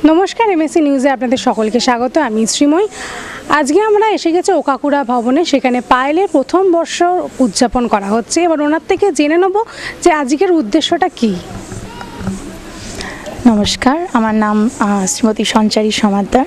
নমস্কার, এমএসসি নিউজে আপনাদের সকলকে স্বাগত। আমি শ্রীময়। আজকে আমরা এসে গেছি ওকাকুরা ভবনে, সেখানে পায়েলের প্রথম বর্ষ উদযাপন করা হচ্ছে। এবার ওনার থেকে জেনে নেব যে আজকের উদ্দেশ্যটা কী। নমস্কার, আমার নাম শ্রীমতী সঞ্চারী সমাদ্দার।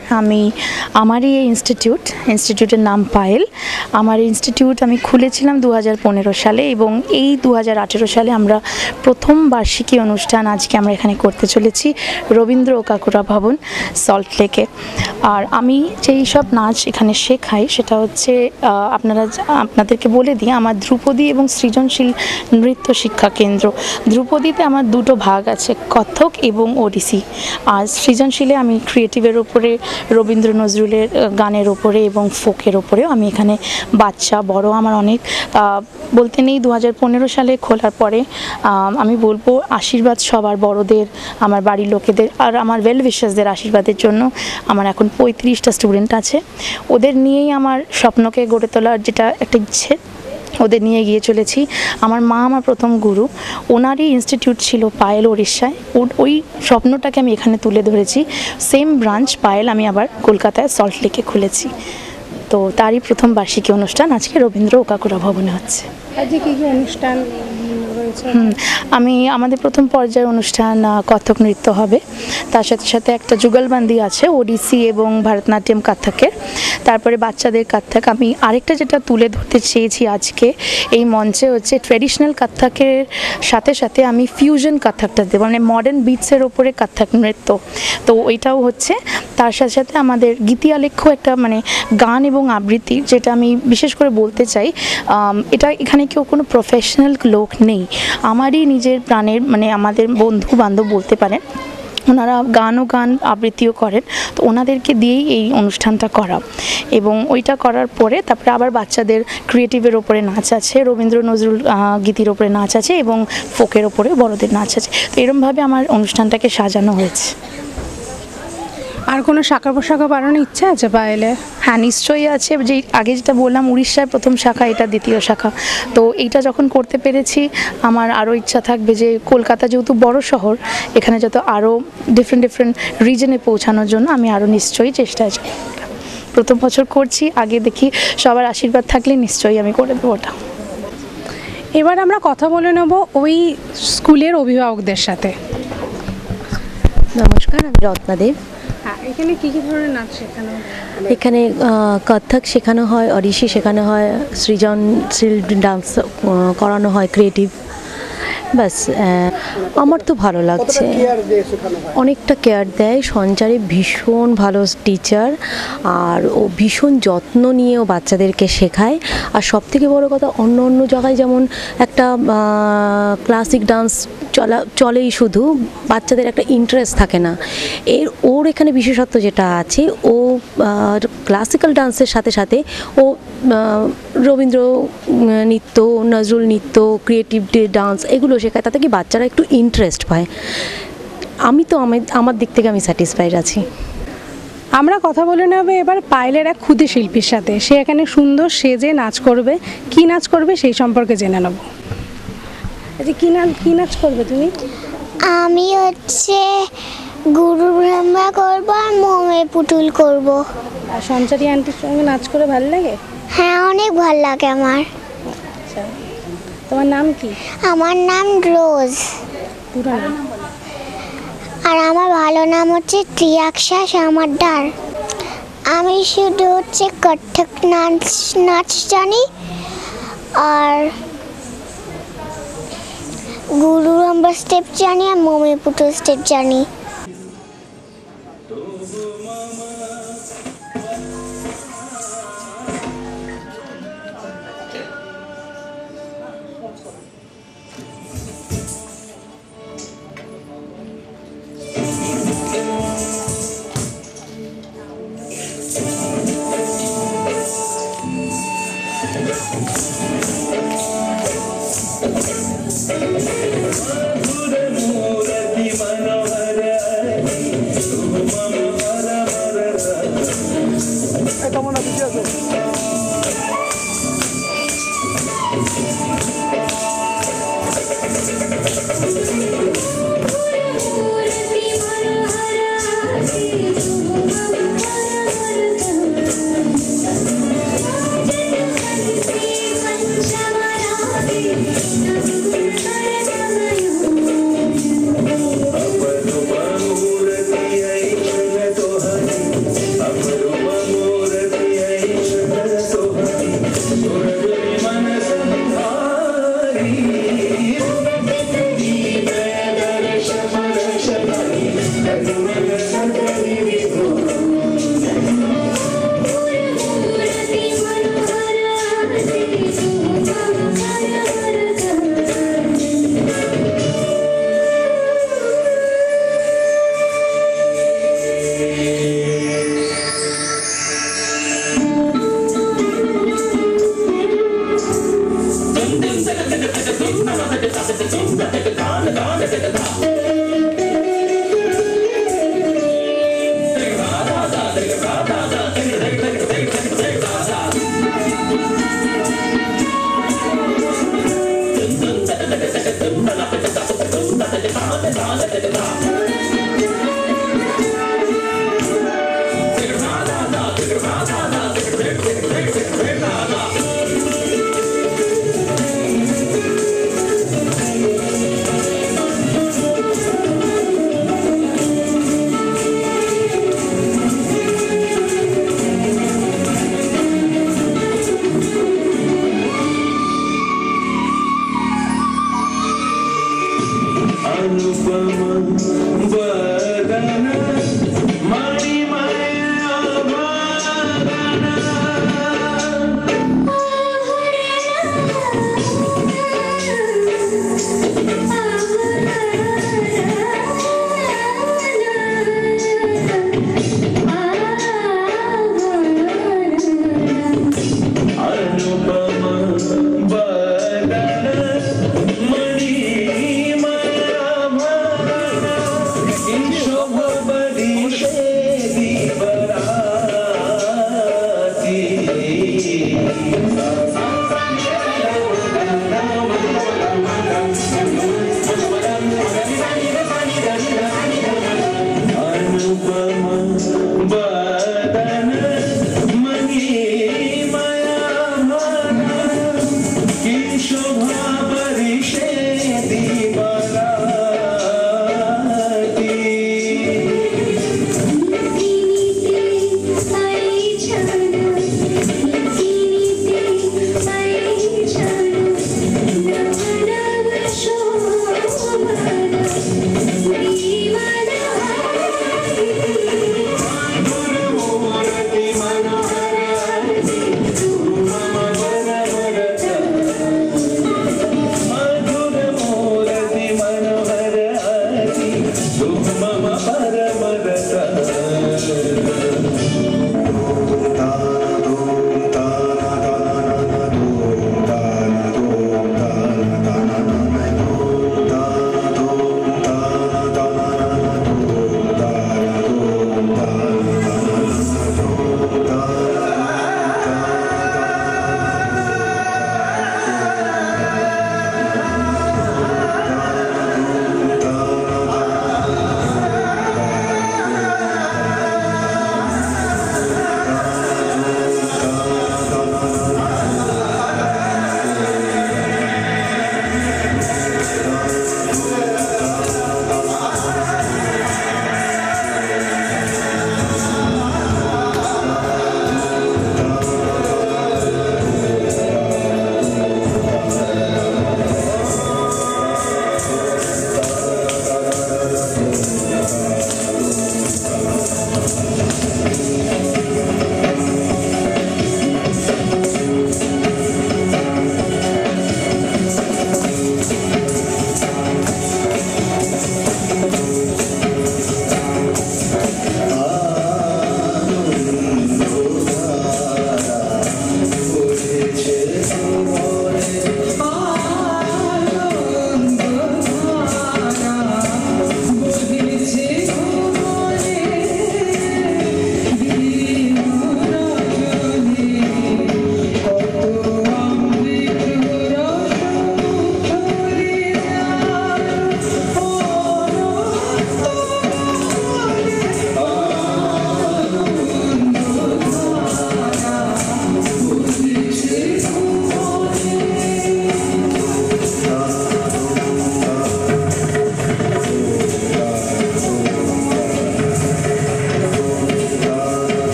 আমারই এই ইনস্টিটিউটের নাম পায়েল। আমার ইনস্টিটিউট আমি খুলেছিলাম 2015 সালে এবং এই 2018 সালে আমরা প্রথম বার্ষিকী অনুষ্ঠান আজকে আমরা এখানে করতে চলেছি রবীন্দ্র ওকাকুরা ভবন, সল্টলেকে। আর আমি যেই সব নাচ এখানে শেখাই সেটা হচ্ছে আপনাদেরকে বলে দিই, আমার ধ্রুপদী এবং সৃজনশীল নৃত্য শিক্ষা কেন্দ্র। ধ্রুপদীতে আমার দুটো ভাগ আছে, কত্থক এবং ওডিসি। আর সৃজনশীলে আমি ক্রিয়েটিভের ওপরে, রবীন্দ্র নজরুলের গানের ওপরে এবং ফোকের ওপরেও আমি এখানে বাচ্চা বড় আমার অনেক বলতে নেই। 2015 সালে খোলার পরে আমি বলবো আশীর্বাদ সবার, বড়দের, আমার বাড়ির লোকেদের আর আমার ওয়েল উইশার্সদের আশীর্বাদের জন্য আমার এখন 35টা স্টুডেন্ট আছে। ওদের নিয়েই আমার স্বপ্নকে গড়ে তোলার যেটা একটা ইচ্ছে, ওদের নিয়ে গিয়ে চলেছি। আমার মা আমার প্রথম গুরু, ওনারই ইনস্টিটিউট ছিল পায়েল ওড়িশায়। ওই স্বপ্নটাকে আমি এখানে তুলে ধরেছি। সেম ব্রাঞ্চ পায়েল আমি আবার কলকাতায় সল্টলেকে খুলেছি। তো তারই প্রথম বার্ষিকী অনুষ্ঠান আজকে রবীন্দ্র ওকাকুরা ভবনে হচ্ছে। আজকে কী কী অনুষ্ঠান রয়েছে? আমাদের প্রথম পর্যায়ের অনুষ্ঠান কত্থক নৃত্য হবে, তার সাথে সাথে একটা যুগলবন্দি আছে ওডিসি এবং ভারতনাট্যম কত্থকের। তারপরে বাচ্চাদের কত্থক। আমি আরেকটা যেটা তুলে ধরতে চেয়েছি আজকে এই মঞ্চে হচ্ছে ট্র্যাডিশনাল কত্থকের সাথে সাথে আমি ফিউশন কত্থকটা দেবো, মানে মডার্ন বিটসের ওপরে কত্থক নৃত্য। তো ওইটাও হচ্ছে। তার সাথে সাথে আমাদের গীতিয়ালেখ্য একটা মানে গান এবং আবৃত্তি, যেটা আমি বিশেষ করে বলতে চাই, এটা এখানে কেউ কোনো প্রফেশনাল লোক নেই, আমারই নিজের প্রাণের মানে আমাদের বন্ধু বান্ধব বলতে পারেন। ওনারা গান আবৃত্তিও করেন, তো ওনাদেরকে দিয়েই এই অনুষ্ঠানটা করা। এবং ওইটা করার পরে তারপরে আবার বাচ্চাদের ক্রিয়েটিভের ওপরে নাচ আছে, রবীন্দ্র নজরুল গীতির ওপরে নাচ আছে এবং ফোকের ওপরে বড়দের নাচ আছে। তো এরকমভাবে আমার অনুষ্ঠানটাকে সাজানো হয়েছে। আর কোনো শাখা পোশাখা বানানোর ইচ্ছা আছে পায়েলে? হ্যাঁ, নিশ্চয়ই আছে। যে আগে যেটা বললাম উড়িষ্যার প্রথম শাখা, এটা দ্বিতীয় শাখা। তো এইটা যখন করতে পেরেছি আমার আরও ইচ্ছা থাকবে যে কলকাতা যেহেতু বড় শহর, এখানে যত আরও ডিফারেন্ট রিজনে পৌঁছানোর জন্য আমি আরও নিশ্চয়ই চেষ্টায় যাব। প্রথম বছর করছি, আগে দেখি সবার আশীর্বাদ থাকলে নিশ্চয়ই আমি করে দেবো ওটা। এবার আমরা কথা বলে নেব ওই স্কুলের অভিভাবকদের সাথে। নমস্কার, আমি রত্নাদেব। এখানে কী কী ধরনের নাচ শেখানো হয়? এখানে কত্থক শেখানো হয়, ওড়িশি শেখানো হয়, সৃজনশীল ডান্স করানো হয়, ক্রিয়েটিভ। ব্যাস, আমার তো ভালো লাগছে। অনেকটা কেয়ার দেয়। সঞ্চারী ভীষণ ভালো টিচার, আর ও ভীষণ যত্ন নিয়ে ও বাচ্চাদেরকে শেখায়। আর সবথেকে বড় কথা, অন্য জায়গায় যেমন একটা ক্লাসিক ডান্স চলেই, শুধু বাচ্চাদের একটা ইন্টারেস্ট থাকে না। ওর এখানে বিশেষত্ব যেটা আছে, ও ক্লাসিক্যাল ডান্সের সাথে সাথে ও রবীন্দ্র নৃত্য, নজরুল নৃত্য, ক্রিয়েটিভ ডান্স এগুলো শেখায়। তাতে কি বাচ্চারা একটু ইন্টারেস্ট পায়। আমি তো আমার দিক থেকে আমি স্যাটিসফাইড আছি। আমরা কথা বলে নেব এবার পায়েলের এক ক্ষুদে শিল্পীর সাথে। সে এখানে সুন্দর সেজে নাচ করবে। কি নাচ করবে সেই সম্পর্কে জেনে নেব। আচ্ছা, কি নাচ করবে তুমি? আমি হচ্ছে গুরু ব্রহ্মা করব আর মোমের পুতুল করব। আর সঞ্চারী আন্টির সঙ্গে নাচ করে ভালো লাগে? হ্যাঁ, অনেক ভালো লাগে আমার। আচ্ছা, তোমার নাম কি? আমার নাম রোজ। পুরো নাম? আর আমার ভালো নাম হচ্ছে ত্রিয়াক্ষা সমাদ্দার। আমি শুধু হচ্ছে কত্থক নাচ জানি আর গুরু ব্রহ্মা স্টেপ জানি আর মোমের পুতুল স্টেপ জানি।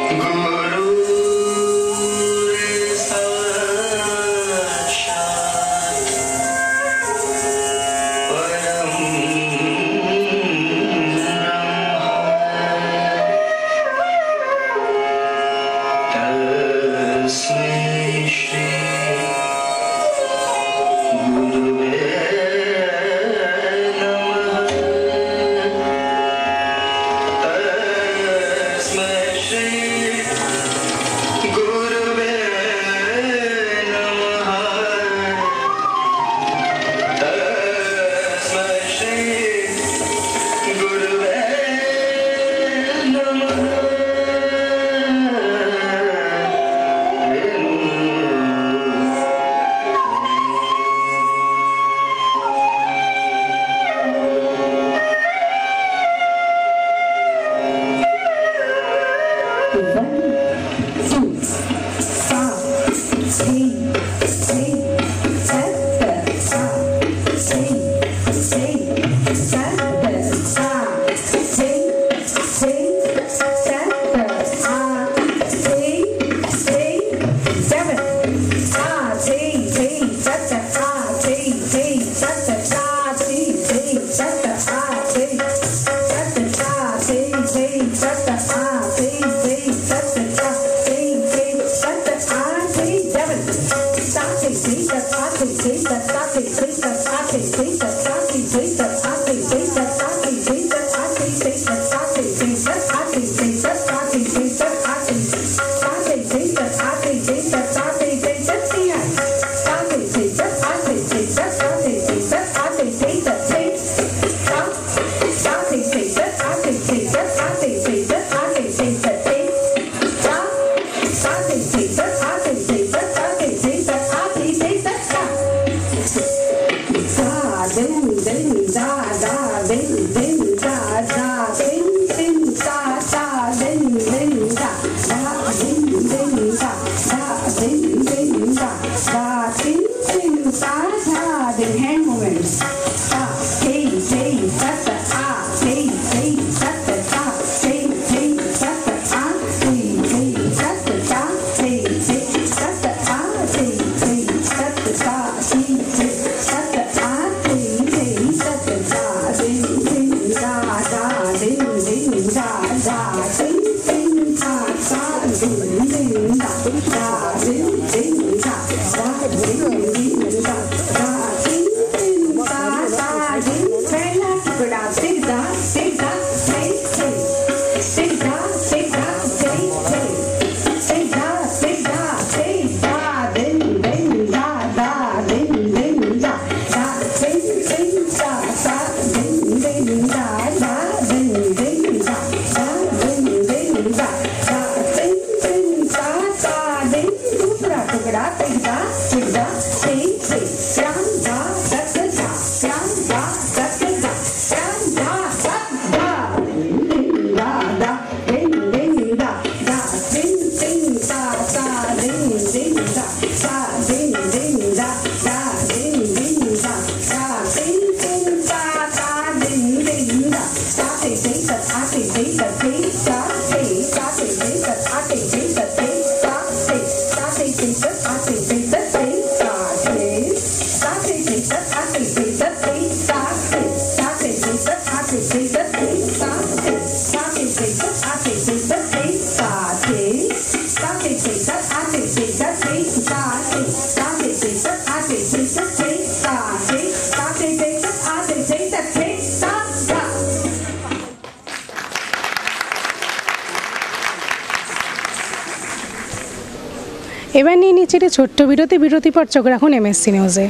এবার নিয়ে নিচ্ছে একটি ছোট্ট বিরতি পর চোখ রাখুন এমএসসি নিউজে।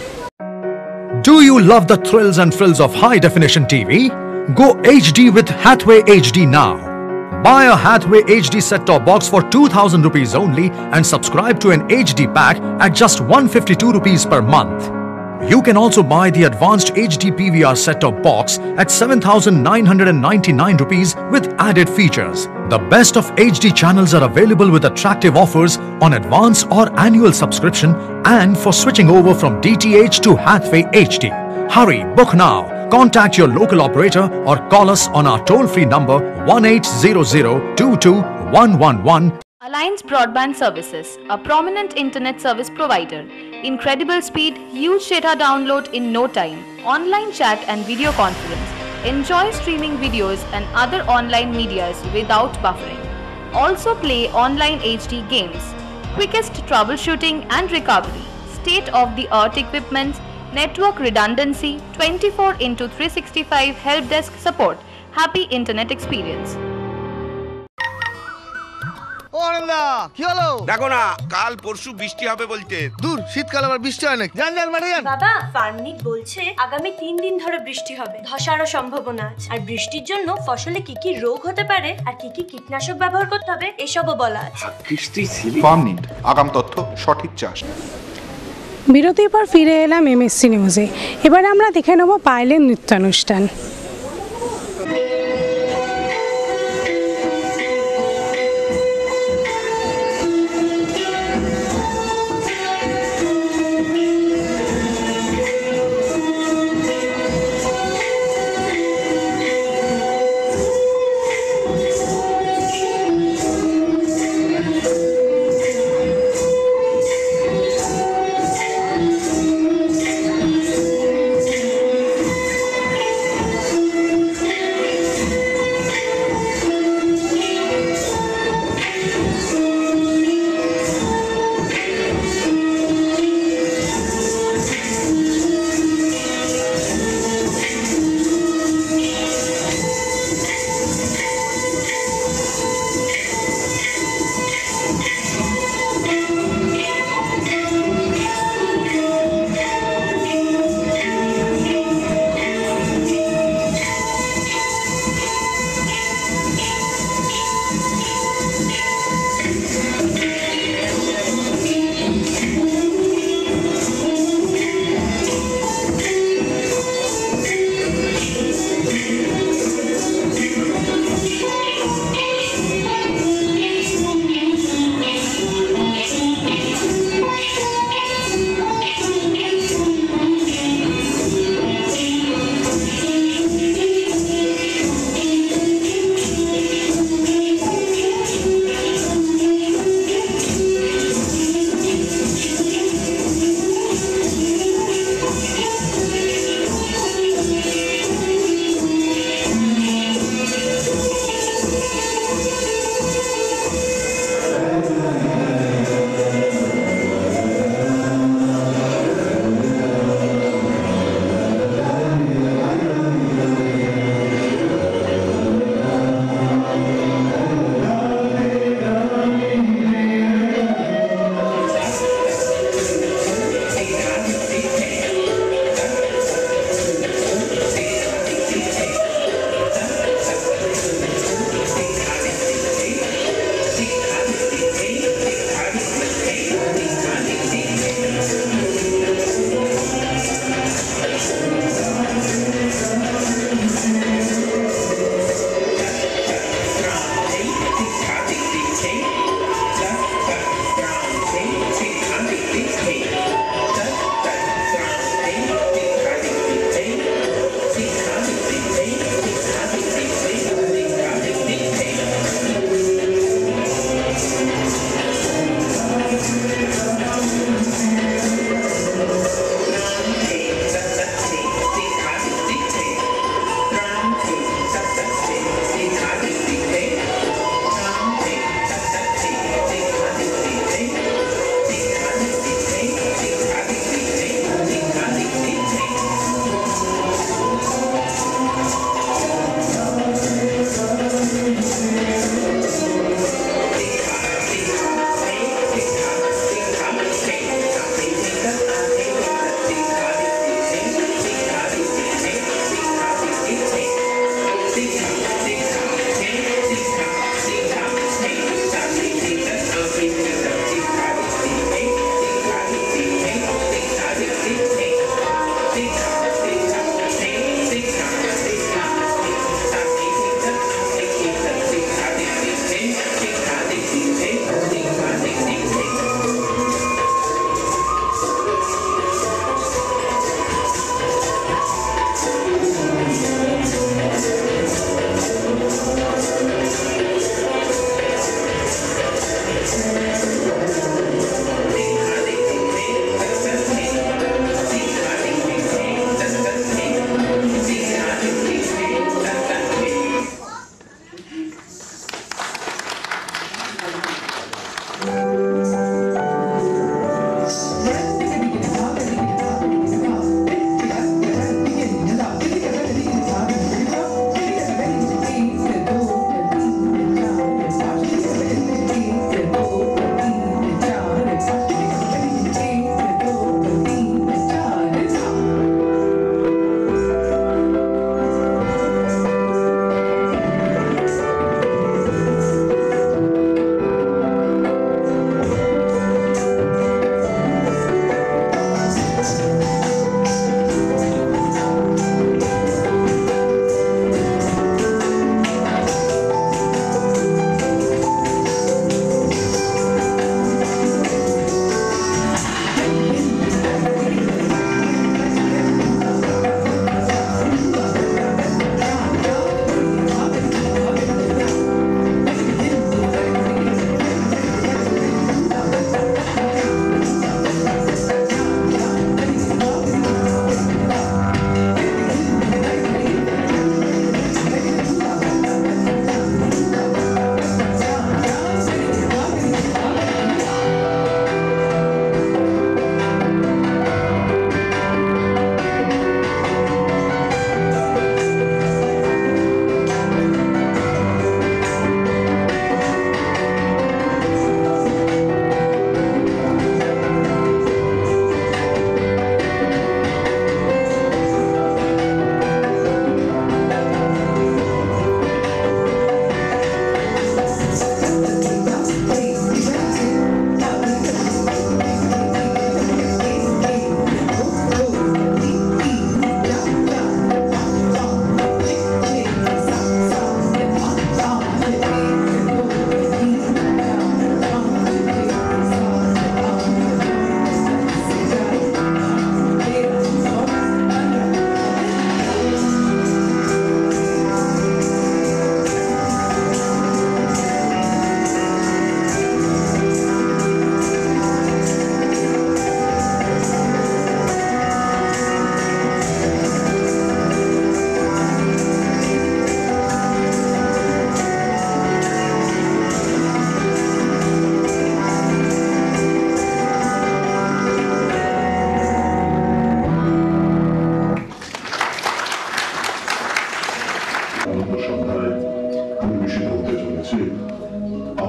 Do you love the thrills and frills of high definition TV? Go HD with Hathway HD now. Buy a Hathway HD set-top box for 2,000 rupees only and subscribe to an HD pack at just 152 rupees per month. You can also buy the advanced HD PVR set-top box at 7,999 rupees with added features. The best of HD channels are available with attractive offers on advance or annual subscription and for switching over from DTH to Hathway HD. Hurry, book now. Contact your local operator or call us on our toll-free number 1800 22 111. Alliance Broadband Services, a prominent internet service provider. Incredible speed, huge data download in no time, online chat and video conference. Enjoy streaming videos and other online medias without buffering. Also play online HD games. Quickest troubleshooting and recovery. State-of-the-art equipment, network redundancy, 24/365 help desk support. Happy internet experience. ও আনন্দা কি হলো? দেখো না কাল পরশু বৃষ্টি হবে বলতে। দূর, শীতকাল আবার বৃষ্টি হয় নাকি? যান মাঠে যান। বাবা, ফার্মনিক বলছে আগামী 3 দিন ধরে বৃষ্টি হবে, ধসারও সম্ভাবনা আছে। আর বৃষ্টির জন্য ফসলে কি কি রোগ হতে পারে আর কি কি কীটনাশক ব্যবহার করতে হবে এসবও বলা আছে। ফার্মনিট, আগাম তথ্য, সঠিক চাষ। বিরতির পর ফিরে এলাম এমএসসি নিউজে। এবার আমরা দেখে নেব পায়েলের নৃত্যানুষ্ঠান।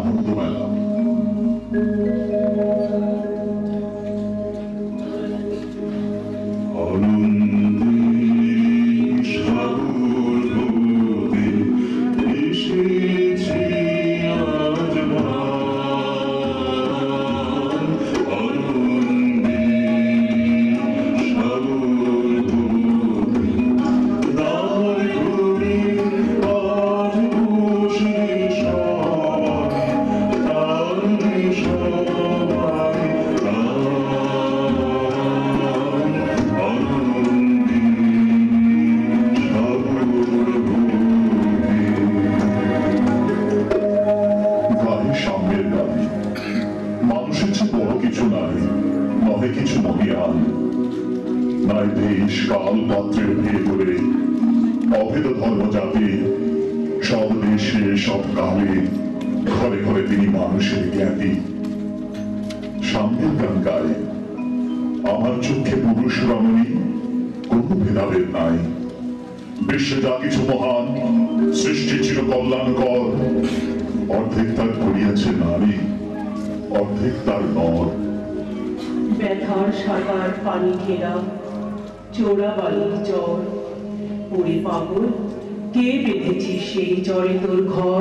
আনন্দমেলা। মানুষের চেয়ে বড় কিছু নাই, নহে কিছু মহিয়ান, নাই দেশ কাল পাত্রের ভেতরে অভেদ ধর্ম জাতি, সব দেশে সব কালে ঘরে ঘরে তিনি মানুষের জ্ঞাতি। সাম্যের গান গায় আমার চোখে পুরুষ রমণী, কোনো ভেদাভেদ নাই। বিশ্বে যা কিছু মহান, সৃষ্টি চির কল্যাণকর, অর্ধেক তার করিয়াছে নারী, অর্ধেক তার নর। ব্যথার সাকার পানি ঘেরা চোরা বালির জ্বর, ওরে পাগল কে বেঁধেছিস সেই জ্বরে তোর ঘর?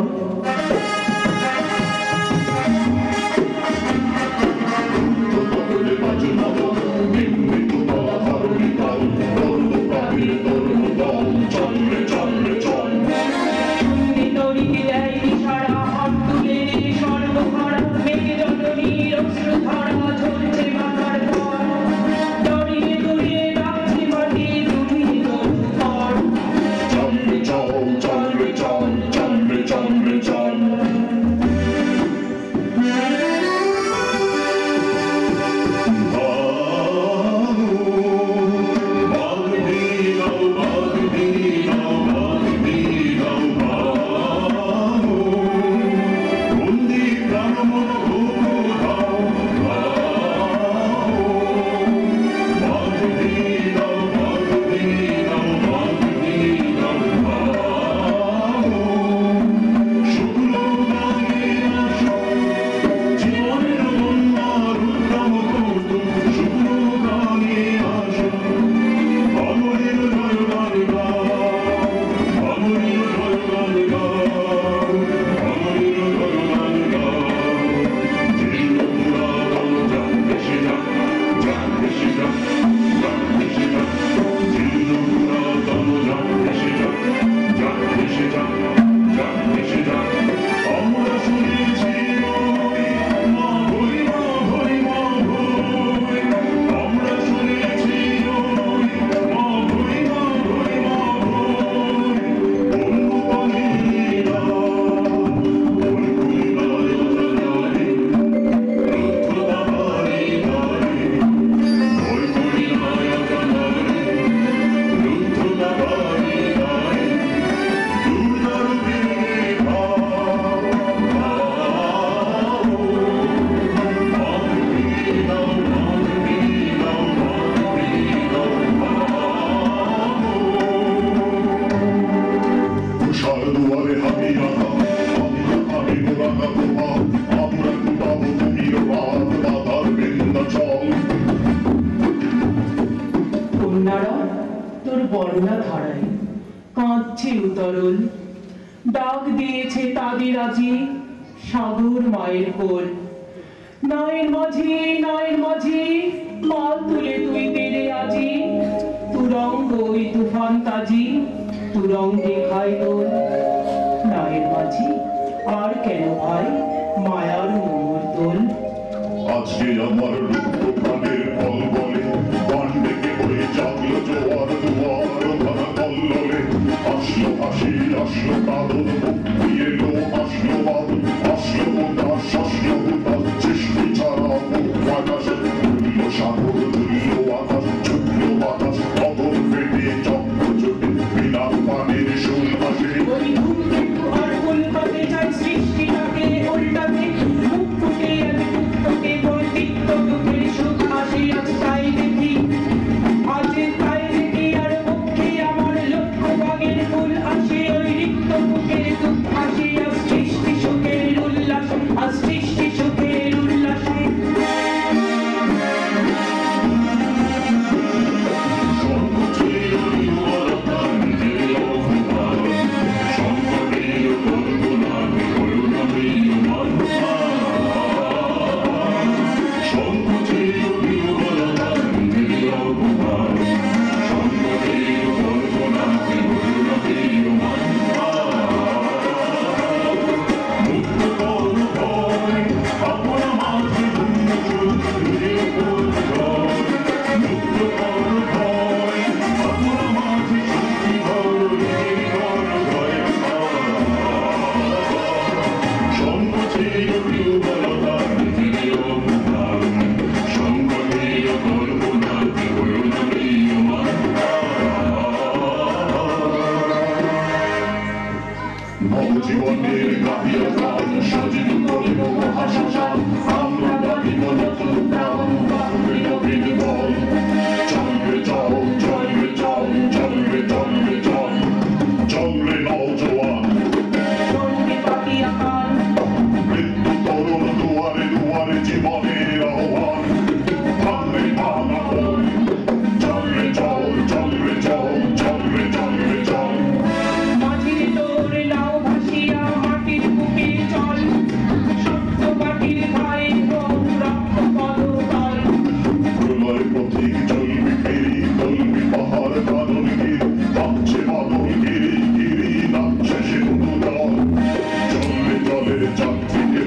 তোর বর্ণা ধারায় কাঁদছে উতরল, ডাক দিয়েছে তাদের আজি সাগর মায়ের কোল। নয়ের মাঝি মাল তুলে তুই তেরে আজি, তুরঙ্গ ওই তুফান তাজি, তুরঙ্গে খাই দোল। নয়ের মাঝি আর কেন ভাই মায়ার মোর দোল? আজকে আমার রূপ প্রাণের ফল বলে, পাণ্ডেকে বলে জাগলো জোয়ার দুয়ার ধরা কল্লোলে। আসলো হাসি আসলো কাদর, মুক্তি এলো আসলো বাদল, আসলো উদাস আসলো উদাস, সৃষ্টি ছাড়া আকাশ তুল্য সাগর তুল্য আকাশ, ছুটলো বাতাস অগর পেটে চক্র চোটে, বিনা পানির সুর আসে। ওই ধূমকেতু আর কলকাতে চাই সৃষ্টিটাকে উল্টাতে, মুখ ফুটে আমি মুক্তকে বই তিক্ত দুঃখের সুখ আসে। আজ তাই দেখি আর মুখে আমার লক্ষ্য বাগের ফুল আসে। ওই রিক্ত মুখের দুঃখ আসে, আজ সৃষ্টি সুখের উল্লাস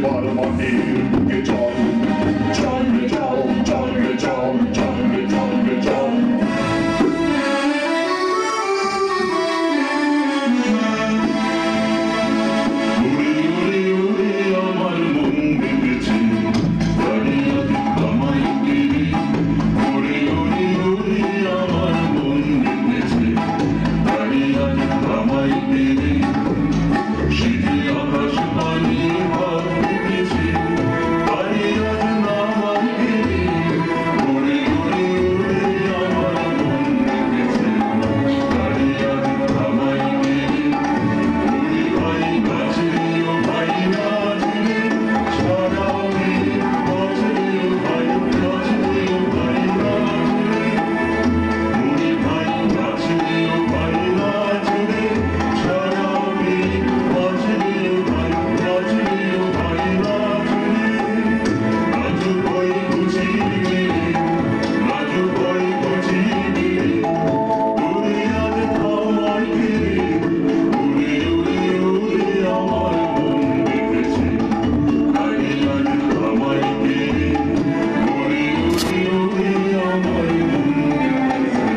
এবার মাটির বুকে চল চল রে চল চল রে চল চল রে চল রে চল উড়ে উড়ে উড়ে আমার মন বেঁধেছে গাড়ি আদি থামাই গিরি উড়ে উড়ে উড়ে আমার মন বেঁধেছে গাড়ি আদি থামাই গিরি শীতে আকাশ পানি ভাব উঠেছে গাড়ি আদি নামাই গিরি উড়ে উড়ে উড়ে আমার মন বেঁধেছে গাড়ি আদি থামাই গিরি উড়ে ভাই গাছে ও ভাই গাছে ছাড়াবি গাছে ও ভাই গাছে ও ভাই গাছে উড়ে ভাই গাছে ও ভাই গাছে ছাড়াবি গাছে ও ভাই গাছে ও ভাই গাছে রাজু ভাই খুশি রাজু ভাই খুশি উড়ে আজ থামাই গিরি উড়ে উড়ে উড়ে আমার মন বেঁধেছে গাড়ি আজ থামাই গিরি উড়ে উড়ে উড়ে আমার মন বেঁধেছে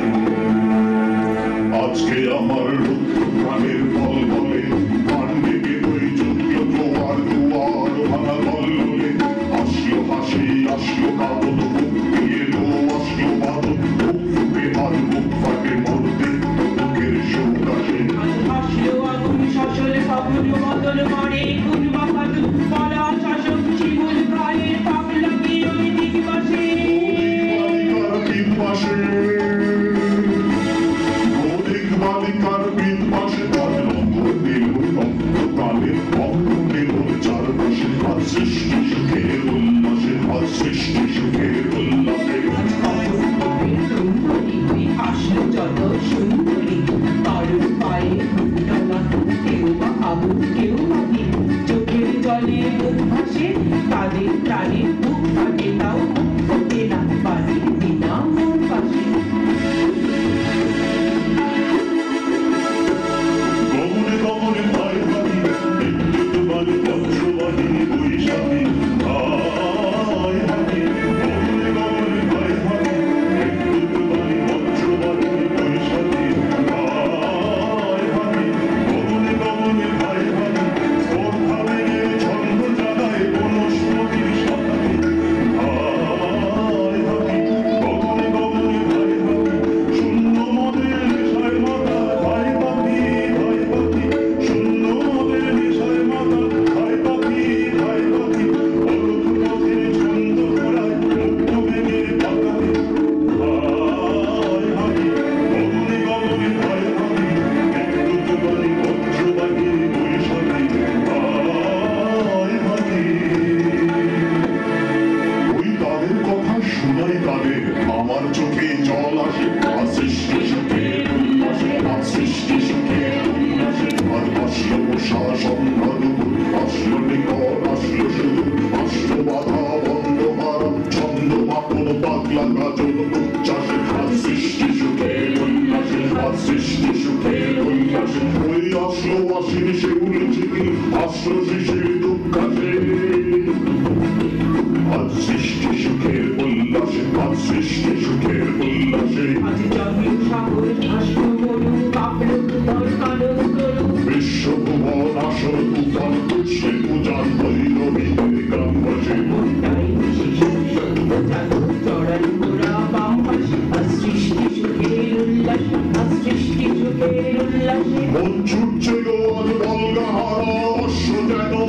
আজকে আমার প্রাণের ফল বলে পাণ্ডেকে বই যুদ্ধ জোয়ার দুয়ার ভাঙা গল্লে আসলো হাসি আসলো কাঁদন বুক দিয়ে লো আসলো বাদন বুক ফুটে আর বুক ফাটে মরতে বুকের শোক আসে আসলো আগুন শাসন ফাগুন বদল মারে কোন বাহাদুর পালা শাসক শিমুল প্রায়ের পাপ লাগিয়ে ওই দিক বাসে বালিকার তিন পাশে অধিক বালিকার তিন পাশে তার নম্বর দিল কালে ভক্ত দিল চারপাশে আর সৃষ্টি সুখের উল্লাসে আর সৃষ্টি সুখের উল্লাসে আসলো যত সুন্দরী কারোর পায়ে ফুটনা কেউ বা আগুন কেউ বাকি চোখের জলে মুখ ভাসে তাদের প্রাণের বুক ফাটে তাও মুখ ফোটে না বাড়ির দিনা মোর পাশে গগনে গগনে ভাই ভাই বিদ্যুৎ বাণী বজ্রবাণী বৈশাখী ভাই ভাই গগনে গগনে ভাই ভাই বিদ্যুৎ বাণী বজ্রবাণী বৈশাখী ভাই ভাই গগনে গগনে ভাই ভাই স্পর্ধা ভেঙে ছন্দ জাগায় বনস্পতির শাখায় ভাই ভাই গগনে গগনে ভাই ভাই শূন্য মদের নেশায় মাথা ভাই পাখি শূন্য মদের নেশায় মাথা ভাই পাখি অলক পথে ছন্দ করায় মুক্ত ভেঙে পাকাতে ভাই ভাই গগনে গগনে ভাই ভাই বিদ্যুৎ বাণী বজ্রবাণী বৈশাখী ভাই ভাই ওই তাদের কথা শোনাই তাদের আমার চোখে জল আসে আর সৃষ্টি সুখের উল্লাসে আর সৃষ্টি সুখের উল্লাসে আর আসলো বসা সন্ধ্যা দুপুর আসলো নিকট আসলো শুধু আসলো বাধা বন্ধ হারাম ছন্দ মাখন পাগলা গাজন উচ্ছ্বাসে আর সৃষ্টি সুখের উল্লাসে আর সৃষ্টি সুখের উল্লাসে ওই আসলো আসেনি শিউল ঝিকি আসলো শিশির দুঃখাসে আর সৃষ্টি সুখের উল্লাসে আর সৃষ্টি সুখের উল্লাসে আজ জন্ম সাগর আসলো মরু কাপড় তোর কানন করু বিশ্বভুবন আসল তুফান সে পূজার ভৈরবীদের গ্রামবাসী মনটাই চড়াই মোরা বাম পাশে আর সৃষ্টি সুখের উল্লাস আর সৃষ্টি সুখের উল্লাসে মন ছুটছে গো আজ বলগাহারা অশ্ব যেন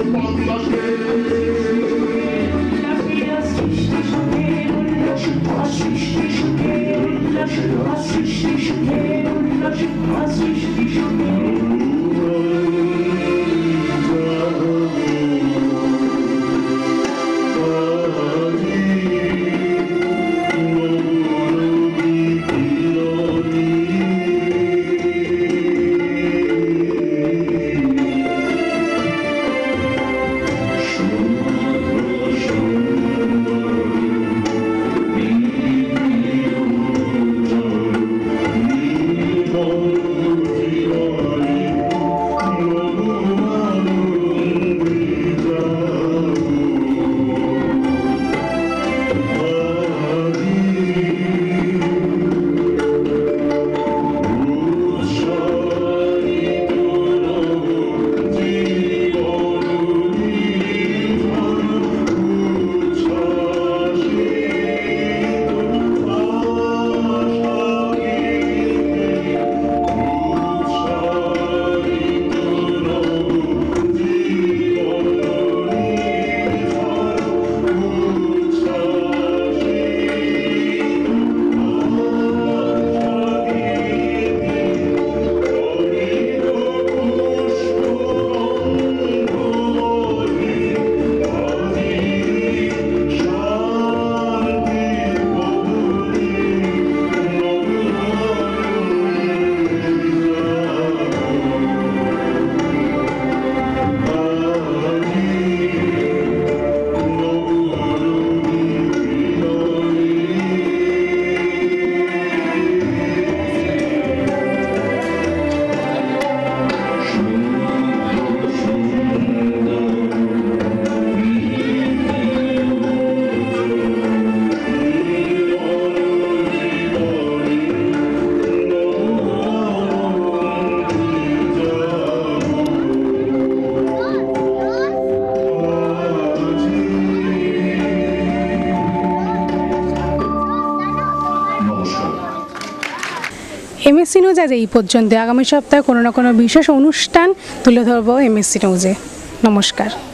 নিউজ আজ এই পর্যন্ত। আগামী সপ্তাহে কোনো না কোনো বিশেষ অনুষ্ঠান তুলে ধরবো এমএসসি নিউজে। নমস্কার।